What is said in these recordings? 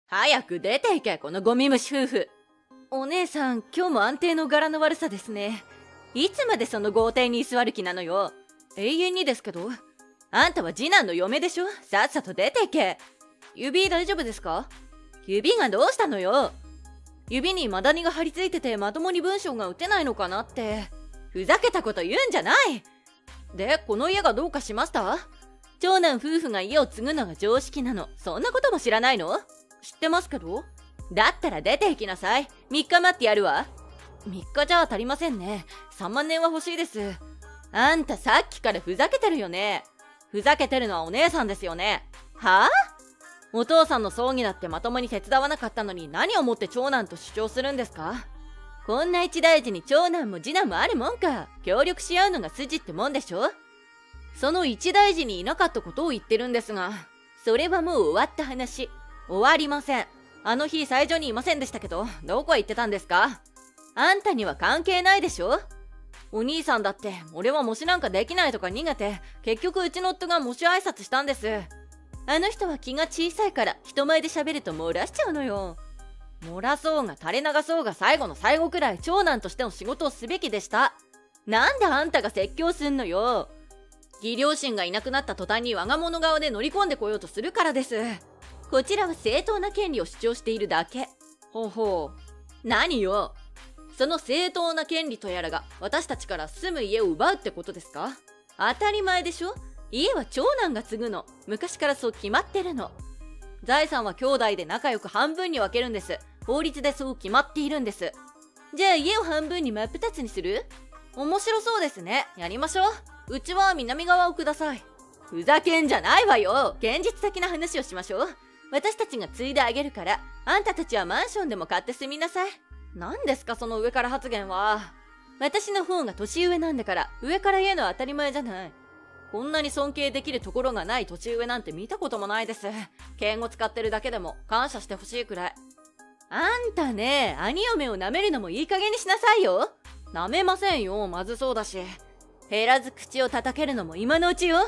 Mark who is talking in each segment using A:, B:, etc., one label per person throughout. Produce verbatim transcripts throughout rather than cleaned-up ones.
A: 早く出て行け、このゴミ虫夫婦。お姉さん、今日も安定の柄の悪さですね。いつまでその豪邸に居座る気なのよ。永遠にですけど。あんたは次男の嫁でしょ。さっさと出て行け。指大丈夫ですか？指がどうしたのよ。指にマダニが張り付いててまともに文章が打てないのかなって。ふざけたこと言うんじゃない。で、この家がどうかしました？長男夫婦が家を継ぐのが常識なの。そんなことも知らないの？知ってますけど。だったら出て行きなさい。みっか待ってやるわ。みっかじゃ足りませんね。さんまんねんは欲しいです。あんたさっきからふざけてるよね。ふざけてるのはお姉さんですよね。はぁ？お父さんの葬儀だってまともに手伝わなかったのに何をもって長男と主張するんですか？こんな一大事に長男も次男もあるもんか。協力し合うのが筋ってもんでしょ。その一大事にいなかったことを言ってるんですが、それはもう終わった話。終わりません。あの日斎場にいませんでしたけど、どこへ行ってたんですか？あんたには関係ないでしょ。お兄さんだって俺は模試なんかできないとか逃げて、結局うちの夫が模試挨拶したんです。あの人は気が小さいから人前で喋ると漏らしちゃうのよ。漏らそうが垂れ流そうが最後の最後くらい長男としての仕事をすべきでした。なんであんたが説教すんのよ。義両親がいなくなった途端に我が物顔で乗り込んでこようとするからです。こちらは正当な権利を主張しているだけ。ほうほう。何よ。その正当な権利とやらが私たちから住む家を奪うってことですか？当たり前でしょ。家は長男が継ぐの。昔からそう決まってるの。財産は兄弟で仲良く半分に分けるんです。法律でそう決まっているんです。じゃあ家を半分に真っ二つにする？面白そうですね。やりましょう。うちは南側をください。ふざけんじゃないわよ。現実的な話をしましょう。私たちが継いであげるから、あんたたちはマンションでも買って住みなさい。何ですかその上から発言は。私の方が年上なんだから、上から言うのは当たり前じゃない。こんなに尊敬できるところがない年上なんて見たこともないです。敬語使ってるだけでも感謝してほしいくらい。あんたね、兄嫁を舐めるのもいい加減にしなさいよ。舐めませんよ。まずそうだし。減らず口を叩けるのも今のうちよ。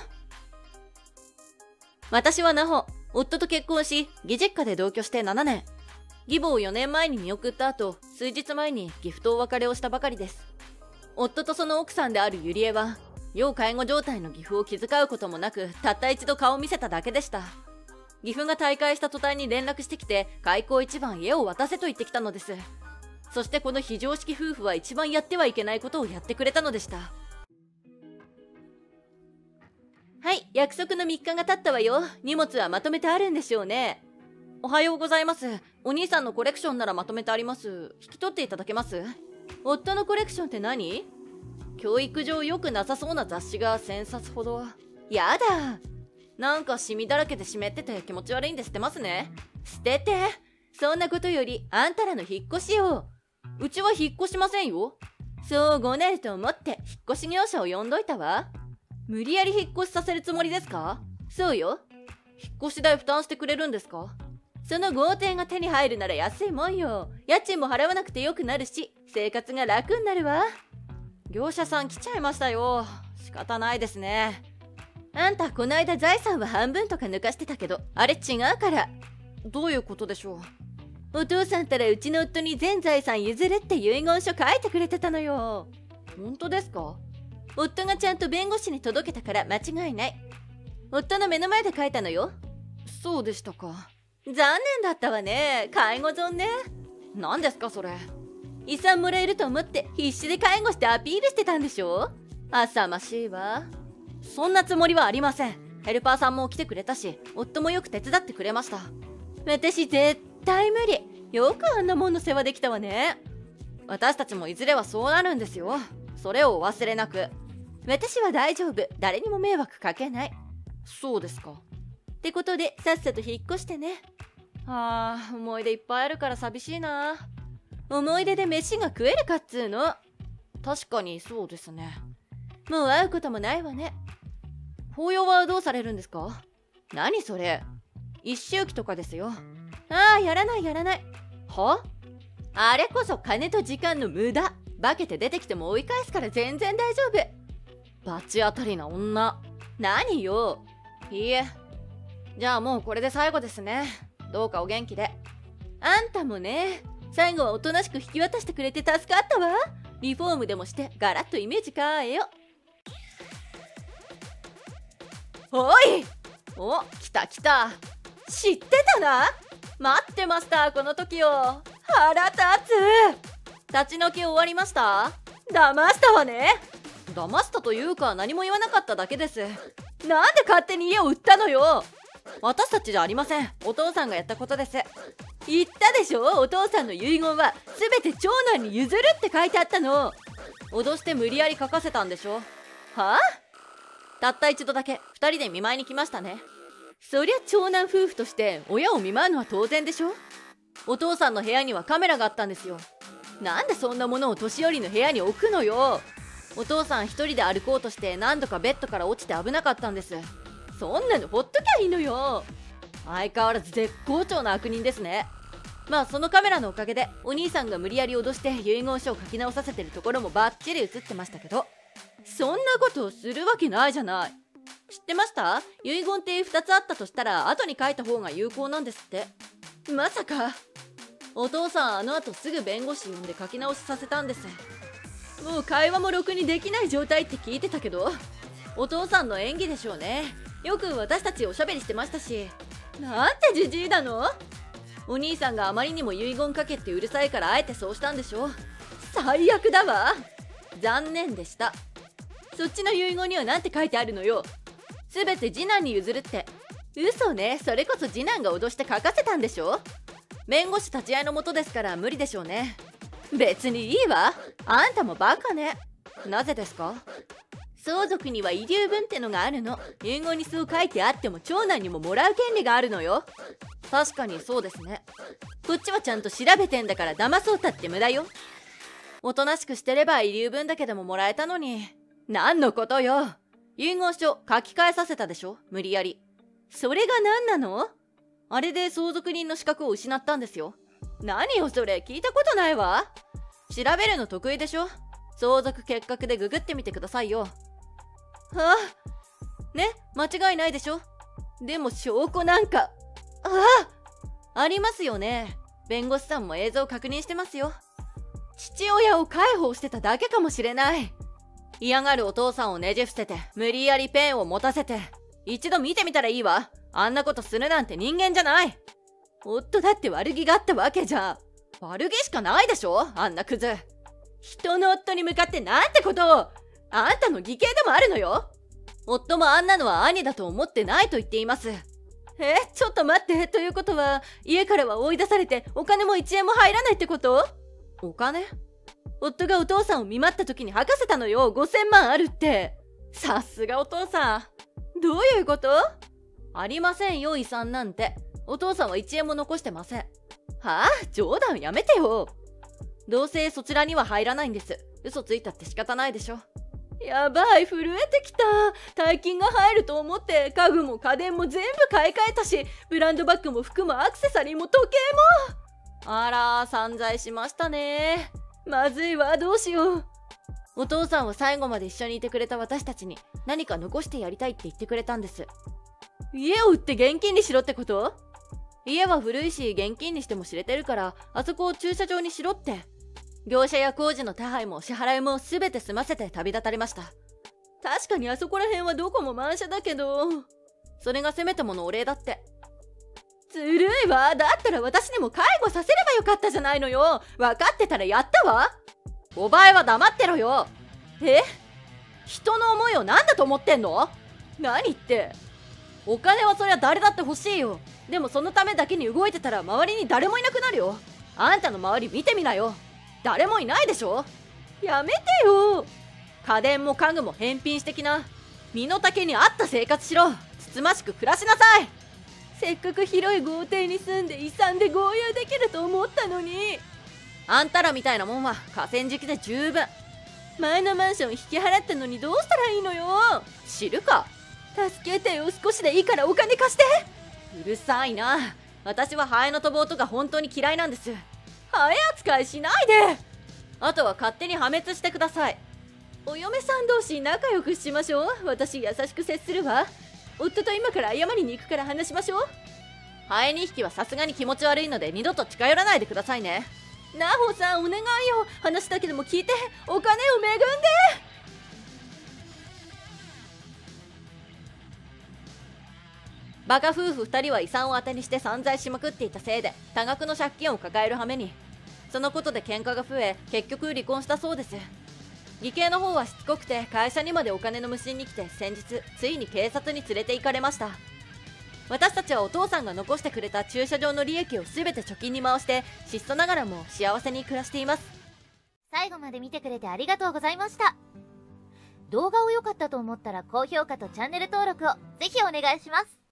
A: 私は奈穂。夫と結婚し、義実家で同居してななねん。義母をよねんまえに見送った後、数日前にギフトお別れをしたばかりです。夫とその奥さんであるゆりえは、要介護状態の義父を気遣うこともなく、たった一度顔を見せただけでした。義父が退会した途端に連絡してきて、開口一番家を渡せと言ってきたのです。そしてこの非常識夫婦は一番やってはいけないことをやってくれたのでした。はい、約束のみっかが経ったわよ。荷物はまとめてあるんでしょうね。おはようございます。お兄さんのコレクションならまとめてあります。引き取っていただけます？夫のコレクションって何？教育上良くなさそうな雑誌がせんさつほど。やだ。なんかシミだらけで湿ってて気持ち悪いんで捨てますね。捨てて。そんなことよりあんたらの引っ越しよ。うちは引っ越しませんよ。そうごねると思って引っ越し業者を呼んどいたわ。無理やり引っ越しさせるつもりですか？そうよ。引っ越し代負担してくれるんですか？その豪邸が手に入るなら安いもんよ。家賃も払わなくてよくなるし、生活が楽になるわ。業者さん来ちゃいましたよ。仕方ないですね。あんたこの間財産は半分とか抜かしてたけど、あれ違うから。どういうことでしょう？お父さんたらうちの夫に全財産譲るって遺言書書いてくれてたのよ。本当ですか？夫がちゃんと弁護士に届けたから間違いない。夫の目の前で書いたのよ。そうでしたか。残念だったわね。介護損ね。何ですかそれ。遺産もらえると思って必死で介護してアピールしてたんでしょ。浅ましいわ。そんなつもりはありません。ヘルパーさんも来てくれたし、夫もよく手伝ってくれました。私絶対無理。よくあんなもんの世話できたわね。私たちもいずれはそうなるんですよ。それをお忘れなく。私は大丈夫。誰にも迷惑かけない。そうですか。ってことでさっさと引っ越してね。ああ、思い出いっぱいあるから寂しいな。思い出で飯が食えるかっつーの。確かにそうですね。もう会うこともないわね。法要はどうされるんですか？何それ。一周忌とかですよ。ああ、やらないやらない。は？あれこそ金と時間の無駄。化けて出てきても追い返すから全然大丈夫。罰当たりな女。何よ。いいえ。じゃあもうこれで最後ですね。どうかお元気で。 あんたもね。最後はおとなしく引き渡してくれて助かったわ。リフォームでもしてガラッとイメージ変えよ。おい、お、来た来た。知ってたな。待ってました、この時を。腹立つ。立ち退き終わりました？騙したわね。騙したというか何も言わなかっただけです。なんで勝手に家を売ったのよ。私たちじゃありません。お父さんがやったことです。言ったでしょ、お父さんの遺言は全て長男に譲るって書いてあったの。脅して無理やり書かせたんでしょ。はあ？たった一度だけふたりで見舞いに来ましたね。そりゃ長男夫婦として親を見舞うのは当然でしょ。お父さんの部屋にはカメラがあったんですよ。なんでそんなものを年寄りの部屋に置くのよ。お父さん一人で歩こうとして何度かベッドから落ちて危なかったんです。そんなのほっときゃいいのよ。相変わらず絶好調な悪人ですね。まあそのカメラのおかげでお兄さんが無理やり脅して遺言書を書き直させてるところもバッチリ映ってましたけど、そんなことをするわけないじゃない。知ってました？遺言ってふたつあったとしたら後に書いた方が有効なんですって。まさか。お父さんあの後すぐ弁護士呼んで書き直しさせたんです。もう会話もろくにできない状態って聞いてたけど、お父さんの演技でしょうね。よく私たちおしゃべりしてましたし。なんてじじいなの。お兄さんがあまりにも遺言書けってうるさいからあえてそうしたんでしょ。最悪だわ。残念でした。そっちの遺言には何て書いてあるのよ。すべて次男に譲るって。嘘ね。それこそ次男が脅して書かせたんでしょ。弁護士立ち会いのもとですから無理でしょうね。別にいいわ。あんたもバカね。なぜですか？相続には遺留分ってのがあるの。遺言にそう書いてあっても長男にももらう権利があるのよ。確かにそうですね。こっちはちゃんと調べてんだから騙そうたって無駄よ。おとなしくしてれば遺留分だけでももらえたのに。何のことよ。遺言書書き換えさせたでしょ、無理やり。それが何なの？あれで相続人の資格を失ったんですよ。何よそれ、聞いたことないわ。調べるの得意でしょ。相続結核でググってみてくださいよ。はあ、ね、間違いないでしょ。でも証拠なんか、ああ、ありますよね。弁護士さんも映像確認してますよ。父親を介抱してただけかもしれない。嫌がるお父さんをねじ伏せて無理やりペンを持たせて、一度見てみたらいいわ。あんなことするなんて人間じゃない。夫だって悪気があったわけじゃ。悪気しかないでしょ、あんなクズ。人の夫に向かってなんてことを。あんたの義兄でもあるのよ。夫もあんなのは兄だと思ってないと言っています。え、ちょっと待って。ということは家からは追い出されてお金もいちえんも入らないってこと？お金？夫がお父さんを見舞った時に吐かせたのよ。ごせんまんあるって。さすがお父さん。どういうこと？ありませんよ、遺産なんて。お父さんはいちえんも残してません。はあ、冗談やめてよ。どうせそちらには入らないんです。嘘ついたって仕方ないでしょ。やばい、震えてきた。大金が入ると思って家具も家電も全部買い替えたし、ブランドバッグも服もアクセサリーも時計も。あら、散財しましたね。まずいわ、どうしよう。お父さんは最後まで一緒にいてくれた私たちに何か残してやりたいって言ってくれたんです。家を売って現金にしろってこと？家は古いし現金にしても知れてるから、あそこを駐車場にしろって。業者や工事の手配も支払いも全て済ませて旅立たれました。確かにあそこら辺はどこも満車だけど、それがせめてものお礼だって。ずるいわ。だったら私にも介護させればよかったじゃないのよ。分かってたらやったわ。お前は黙ってろよ。え？人の思いを何だと思ってんの？何って。お金はそりゃ誰だって欲しいよ。でもそのためだけに動いてたら周りに誰もいなくなるよ。あんたの周り見てみなよ。誰もいないでしょ。やめてよ。家電も家具も返品してきな。身の丈に合った生活しろ。つつましく暮らしなさい。せっかく広い豪邸に住んで遺産で豪遊できると思ったのに。あんたらみたいなもんは河川敷で十分。前のマンション引き払ったのにどうしたらいいのよ。知るか。助けてよ。少しでいいからお金貸して。うるさいな。私はハエの飛ぶ音が本当に嫌いなんです。ハエ扱いしないで。あとは勝手に破滅してください。お嫁さん同士仲良くしましょう。私優しく接するわ。夫と今から謝りに行くから話しましょう。 ハエにひきはさすがに気持ち悪いので二度と近寄らないでくださいね。
B: ナホさんお願いよ、話だけでも聞いて、お金を恵んで。
A: バカ夫婦ふたりは遺産を当てにして散財しまくっていたせいで多額の借金を抱える羽目に。そのことで喧嘩が増え、結局離婚したそうです。義兄の方はしつこくて会社にまでお金の無心に来て、先日ついに警察に連れて行かれました。私たちはお父さんが残してくれた駐車場の利益を全て貯金に回して質素ながらも幸せに暮らしています。
C: 最後まで見てくれてありがとうございました。動画を良かったと思ったら高評価とチャンネル登録をぜひお願いします。